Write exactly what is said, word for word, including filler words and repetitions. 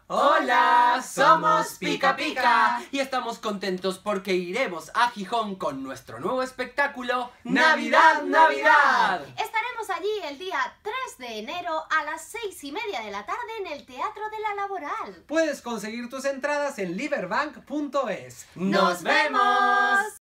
Hola, somos Pica Pica y estamos contentos porque iremos a Gijón con nuestro nuevo espectáculo Navidad, Navidad. Estaremos allí el día tres de enero a las seis y media de la tarde en el Teatro de la Laboral. Puedes conseguir tus entradas en liverbank punto es. ¡Nos vemos!